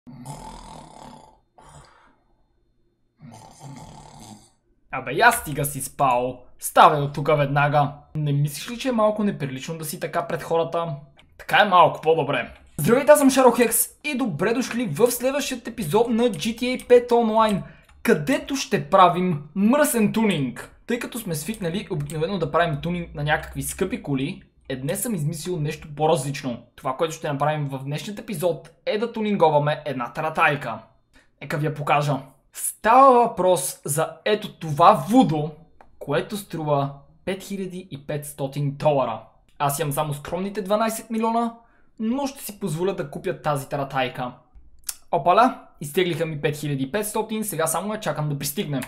Абе, я стига си спал. Ставай от тука веднага. Не мислиш ли, че е малко неприлично да си така пред хората? Така е малко по-добре. Здравейте, аз съм Шарохекс и добре дошли в следващият епизод на GTA 5 Online, където ще правим мръсен тунинг. Тъй като сме свикнали обикновено да правим тунинг на някакви скъпи коли, днес съм измислил нещо по-различно. Това, което ще направим в днешният епизод, е да тунинговаме една таратайка. Нека ви я покажа. Става въпрос за ето това вудо, което струва 5500 долара. Аз имам само скромните 12 милиона, но ще си позволя да купя тази таратайка. Опаля, изтеглиха ми 5500, сега само я чакам да пристигне.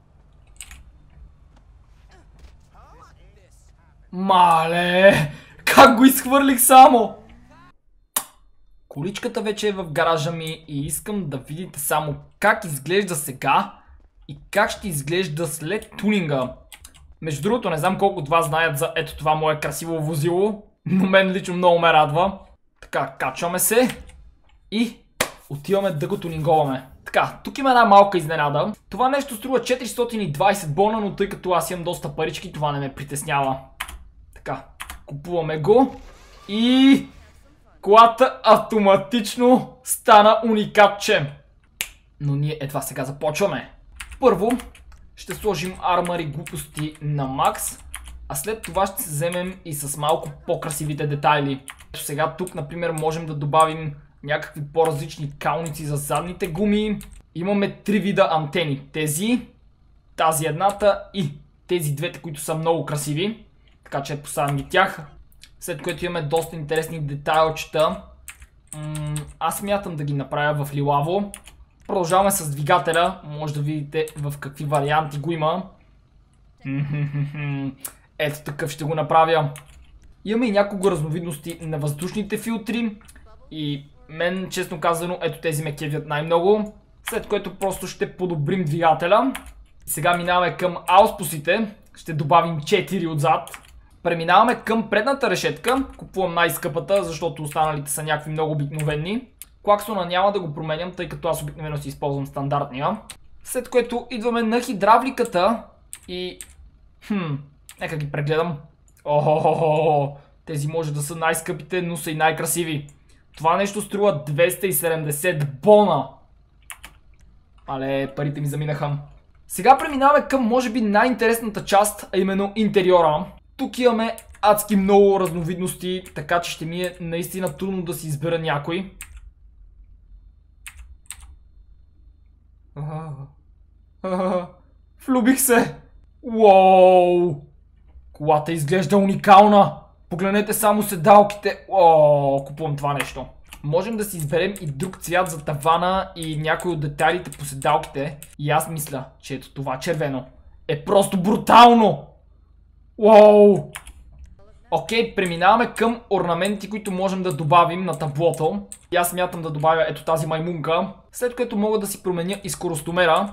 Мале, как го изхвърлих само? Количката вече е в гаража ми и искам да видите само как изглежда сега и как ще изглежда след тунинга. Между другото, не знам колко от вас знаят за ето това мое красиво возило, но мен лично много ме радва. Така, качваме се и отиваме да го тунинговаме. Така, тук има една малка изненада. Това нещо струва 420 бона, но тъй като аз имам доста парички, това не ме притеснява. Така, купуваме го и колата автоматично стана уникатче. Но ние едва сега започваме. Първо ще сложим армър и глупости на макс, а след това ще се вземем и с малко по-красивите детайли. Ето сега тук, например, можем да добавим някакви по-различни калници за задните гуми. Имаме три вида антени. Тази едната и тези двете, които са много красиви. Така че поставям ги тях. След което имаме доста интересни детайлчета. Аз смятам да ги направя в лилаво. Продължаваме с двигателя. Може да видите в какви варианти го има. Ето такъв ще го направя. Имаме и няколко разновидности на въздушните филтри. И мен, честно казано, ето тези ме кефят най-много. След което просто ще подобрим двигателя. Сега минаваме към ауспусите. Ще добавим 4 отзад. Преминаваме към предната решетка. Купувам най-скъпата, защото останалите са някакви много обикновени. Клаксона няма да го променям, тъй като аз обикновено си използвам стандартния. След което идваме на хидравликата и... нека ги прегледам. Тези може да са най-скъпите, но са и най-красиви. Това нещо струва 270 бона. Але парите ми заминаха. Сега преминаваме към може би най-интересната част, а именно интериора. Тук имаме адски много разновидности, така че ще ми е наистина трудно да си избера някой. Влюбих се! Уоу! Колата изглежда уникална! Погледнете само седалките! Купувам това нещо. Можем да си изберем и друг цвят за тавана и някои от детайлите по седалките. И аз мисля, че ето това червено е просто брутално! Уоу! Окей, преминаваме към орнаменти, които можем да добавим на таблото. И аз смятам да добавя ето тази маймунка. След което мога да си променя и скоростомера.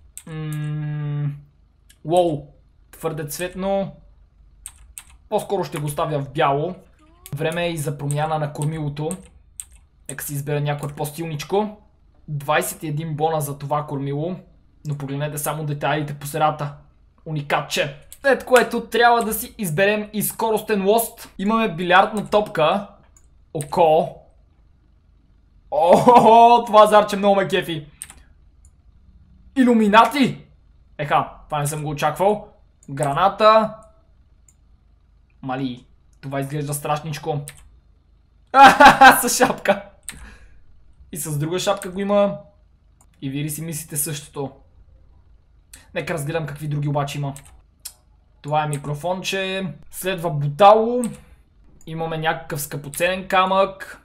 Уоу! Твърде цветно. По-скоро ще го оставя в бяло. Време е и за промяна на кормилото. Нека си избера някое по-стилничко. 21 бона за това кормило. Но погледнете само детайлите по средата. Уникатче! След което трябва да си изберем и скоростен лост. Имаме билярдна топка. Око. Това зарче много ме кефи. Илюминати. Това не съм го очаквал. Граната. Мали, това изглежда страшничко. С шапка. И с друга шапка го има. И вие ли си мислите същото? Нека разгледам какви други обаче има. Това е микрофонче. Следва бутало. Имаме някакъв скъпоценен камък.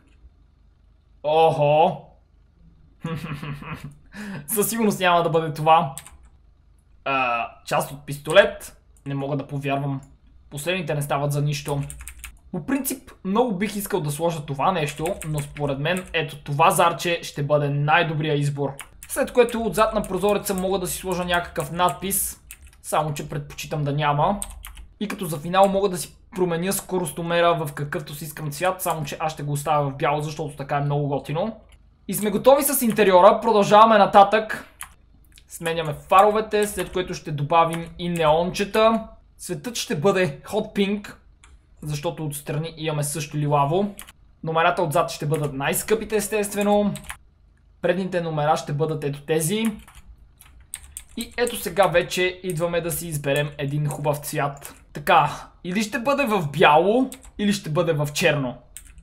Със сигурност няма да бъде това. Част от пистолет. Не мога да повярвам. Последните не стават за нищо. По принцип, много бих искал да сложа това нещо, но според мен ето това зарче ще бъде най-добрия избор. След което отзад на прозореца мога да си сложа някакъв надпис. Само че предпочитам да няма. И като за финал мога да си променя скоростомера в какъвто си искам цвят, само че аз ще го оставя в бяло, защото така е много готино. И сме готови с интериора. Продължаваме нататък. Сменяме фаровете, след което ще добавим и неончета. Цветът ще бъде Hot Pink, защото отстрани имаме също лилаво. Номерата отзад ще бъдат най-скъпите, естествено. Предните номера ще бъдат ето тези. И ето сега вече идваме да си изберем един хубав цвят. Така, или ще бъде в бяло, или ще бъде в черно.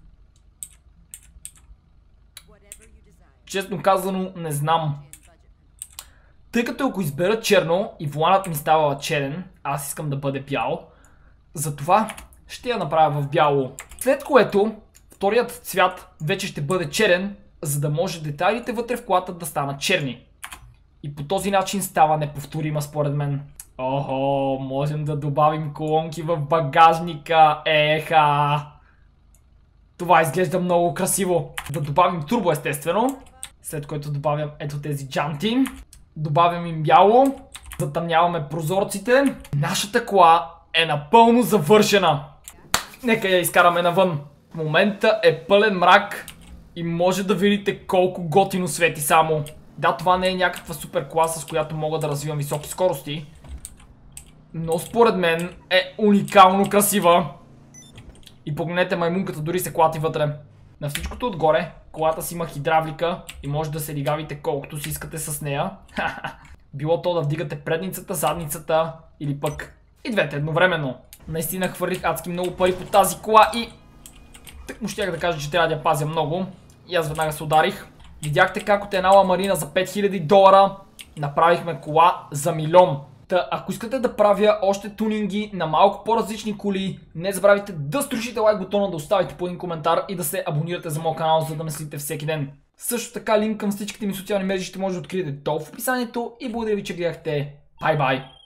Честно казано, не знам. Тъй като ако избера черно и воланът ми става черен, аз искам да бъде бял, затова ще я направя в бяло. След което вторият цвят вече ще бъде черен, за да може детайлите вътре в колата да станат черни. И по този начин става неповторима според мен. Охо, можем да добавим колонки в багажника. Еха! Това изглежда много красиво. Да добавим турбо, естествено. След което добавям ето тези джанти. Добавям им бяло. Затъмняваме прозорците. Нашата кола е напълно завършена. Нека я изкараме навън. В момента е пълен мрак и може да видите колко готино свети само. Да, това не е някаква супер кола, с която мога да развивам високи скорости. Но според мен е уникално красива. И погледнете, маймунката дори се клати вътре. На всичкото отгоре, колата си има хидравлика и може да се лигавите колкото си искате с нея. Било то да вдигате предницата, задницата или пък и двете едновременно. Наистина хвърлих адски много пари по тази кола и так му щях да кажа, че трябва да я пазя много. И аз веднага се ударих. Видяхте как от една ламарина за $5000 направихме кола за милион. Та, ако искате да правя още тунинги на малко по-различни коли, не забравяйте да струшите лайк бутона, да оставите по един коментар и да се абонирате за моят канал, за да ме следите всеки ден. Също така линк към всичките ми социални мрежи ще може да откриете долу в описанието и благодаря ви, че гледахте. Бай-бай!